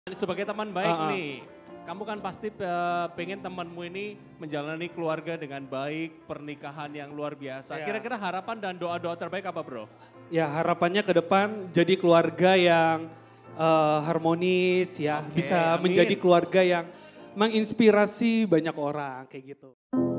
Sebagai teman baik nih, kamu kan pasti pengen temanmu ini menjalani keluarga dengan baik, pernikahan yang luar biasa. Kira-kira harapan dan doa-doa terbaik apa bro? Ya harapannya ke depan jadi keluarga yang harmonis ya, bisa amin. menjadi keluarga yang menginspirasi banyak orang kayak gitu.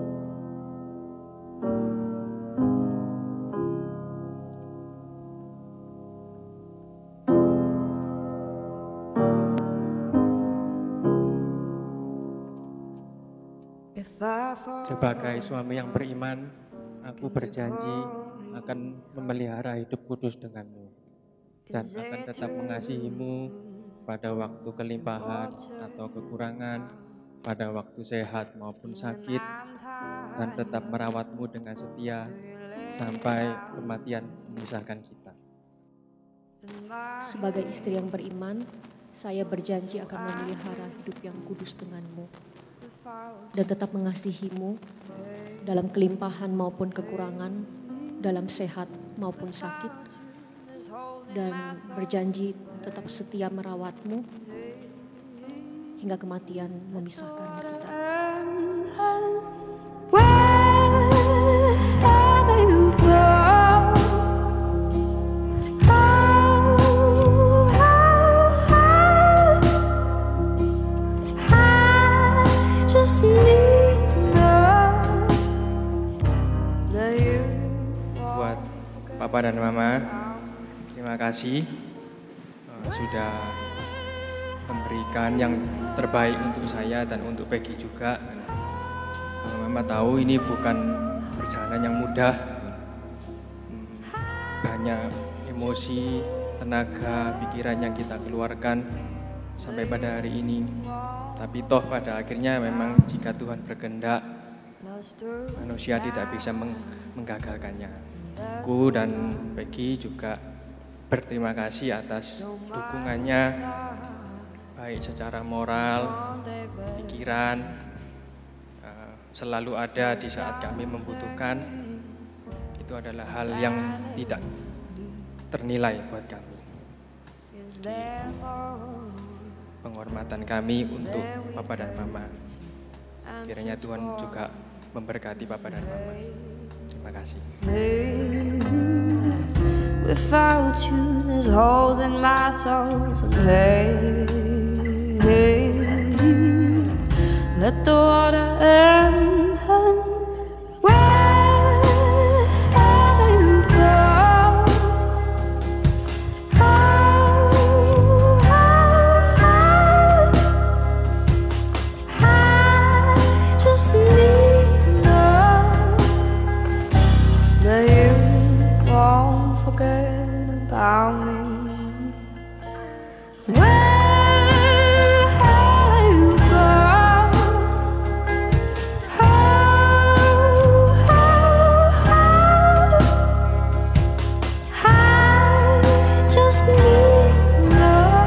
Sebagai suami yang beriman, aku berjanji akan memelihara hidup kudus denganmu dan akan tetap mengasihimu pada waktu kelimpahan atau kekurangan, pada waktu sehat maupun sakit, dan tetap merawatmu dengan setia sampai kematian memisahkan kita. Sebagai istri yang beriman, saya berjanji akan memelihara hidup yang kudus denganmu dan tetap mengasihimu dalam kelimpahan maupun kekurangan, dalam sehat maupun sakit, dan berjanji tetap setia merawatmu hingga kematian memisahkan kita. Buat Papa dan Mama, terima kasih sudah memberikan yang terbaik untuk saya dan untuk Peggy juga. Mama tahu ini bukan perjalanan yang mudah, banyak emosi, tenaga, pikiran yang kita keluarkan sampai pada hari ini. Tapi toh pada akhirnya memang jika Tuhan berkehendak, manusia tidak bisa menggagalkannya. Aku dan Peggy juga berterima kasih atas dukungannya, baik secara moral, pikiran, selalu ada di saat kami membutuhkan. Itu adalah hal yang tidak ternilai buat kami. Penghormatan kami untuk Papa dan Mama. Kiranya Tuhan juga memberkati Papa dan Mama. Terima kasih. Without you, there's holes in my soul. And hey, hey, let the water end. About me. Where have you gone? I just need to know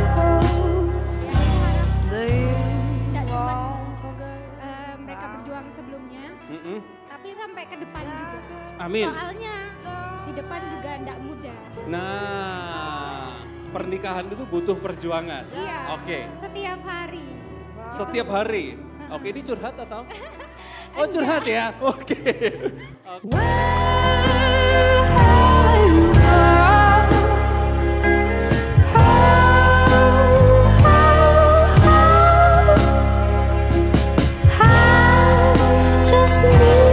that you won't forget. Mereka berjuang sebelumnya, tapi sampai ke depan juga. Amin. Soalnya di depan juga enggak mudah. Nah, pernikahan itu butuh perjuangan. Iya. Oke. Setiap hari. Setiap hari. Oke, ini curhat atau? Oh curhat ya. Oke. Where have you gone? I just need